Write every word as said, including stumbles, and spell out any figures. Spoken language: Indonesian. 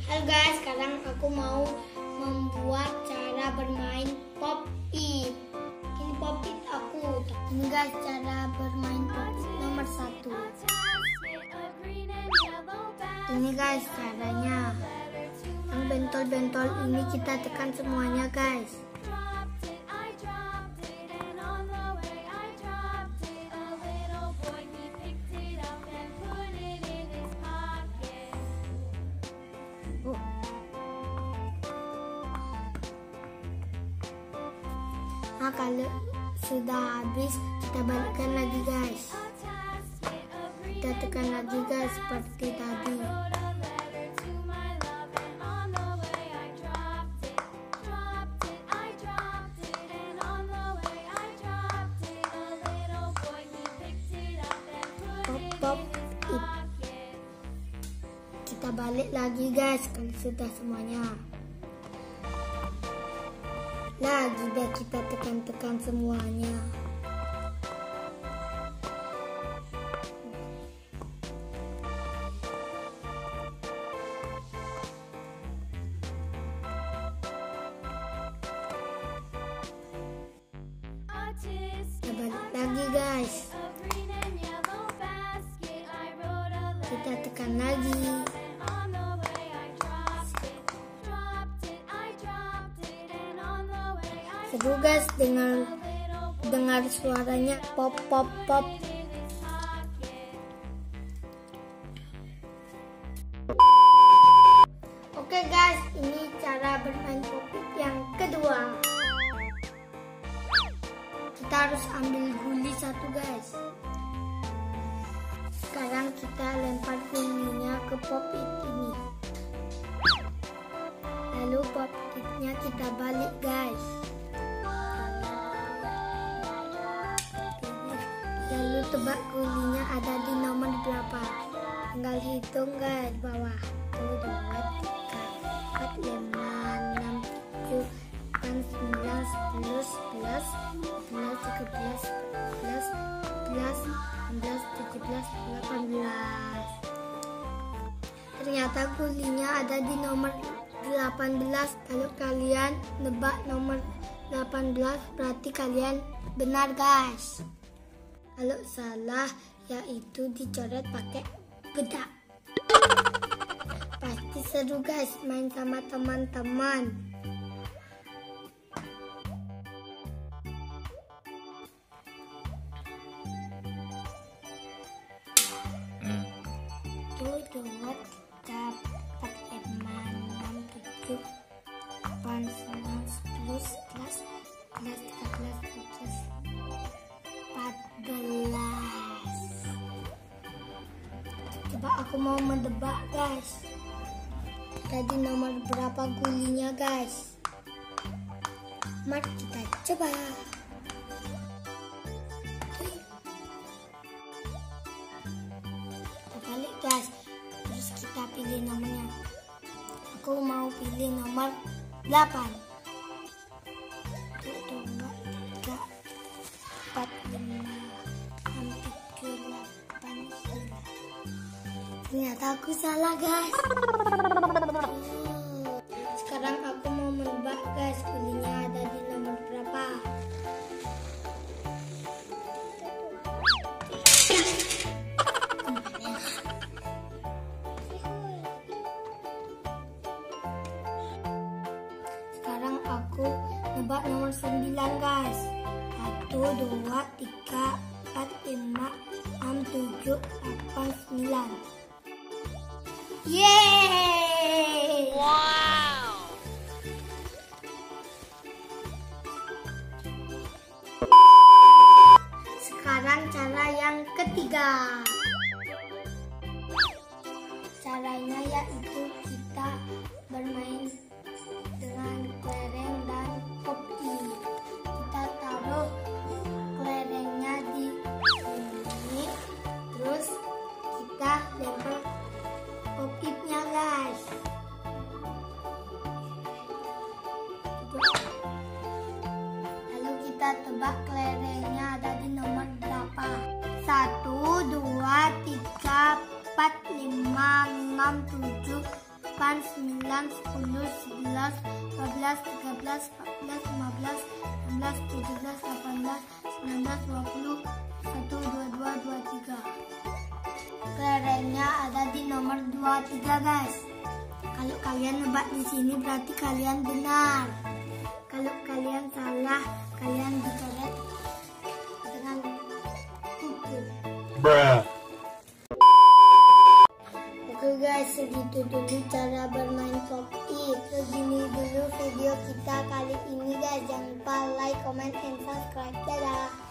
Halo guys, sekarang aku mau membuat cara bermain pop it. Ini pop it aku. Ini guys cara bermain pop it nomor satu. Ini guys caranya. Yang bentol-bentol ini kita tekan semuanya guys. Nah, kalau sudah habis kita balikkan lagi guys. Kita tekan lagi guys seperti tadi. Pop pop it. Kita balik lagi guys kalau sudah semuanya. Lagi biar kita tekan-tekan semuanya. Kita balik lagi guys. Kita tekan lagi. Seru guys dengar dengar suaranya pop pop pop. Oke guys, ini cara bermain pop it yang kedua. Kita harus ambil guli satu guys. Sekarang kita lempar gulinya ke pop it ini. Lalu pop itnya kita balik guys. Lalu tebak gulinya ada di nomor berapa. Tinggal hitung guys bawah. satu, dua, tiga, empat, lima, enam, tujuh, delapan, sembilan, sepuluh, sebelas, dua belas, tiga belas, empat belas, lima belas, enam belas, tujuh belas, delapan belas. Ternyata gulinya ada di nomor delapan belas. Kalau kalian nebak nomor delapan belas berarti kalian benar guys. Kalau salah yaitu dicoret pakai bedak. Pasti seru guys main sama teman-teman. Tuh, dua, tiga, empat, lima, enam, tujuh, delapan, sembilan, sepuluh, sebelas, dua belas, tiga belas, empat belas, empat belas. Coba aku mau mendebak guys. Tadi nomor berapa gulinya guys? Mari kita coba. Kita balik guys. Terus kita pilih nomornya. Aku mau pilih nomor delapan. dua, tiga, empat, lima, enam, tujuh, delapan, sembilan. Ternyata aku salah guys. Sekarang aku mau menebak guys gulinya ada di nomor berapa. Sekarang aku nebak nomor sembilan guys. Satu, dua, tiga, empat, lima, enam, tujuh, delapan, sembilan. Yeay! Wow! Sekarang cara yang ketiga. Caranya yaitu kita bermain dengan kelereng dan pop it. Kita taruh kelerengnya di sini, terus kita lempar pop itnya guys. Lalu kita tebak kelerengnya ada di nomor berapa. Satu, dua, tiga, empat, lima, enam, tujuh, delapan, sembilan, sepuluh, sebelas, dua belas, tiga belas, empat belas, lima belas, enam belas, tujuh belas, delapan belas, sembilan belas, dua puluh, satu, dua, dua, dua, tiga. Kelerengnya ada di nomor dua puluh tiga, guys. Kalau kalian nebak di sini berarti kalian benar. Kalau kalian salah, kalian dicoret dengan kuku. Bruh. Oke guys, segitu dulu cara bermain pop it. Segini dulu video kita kali ini guys. Jangan lupa like, comment, and subscribe. Dadah.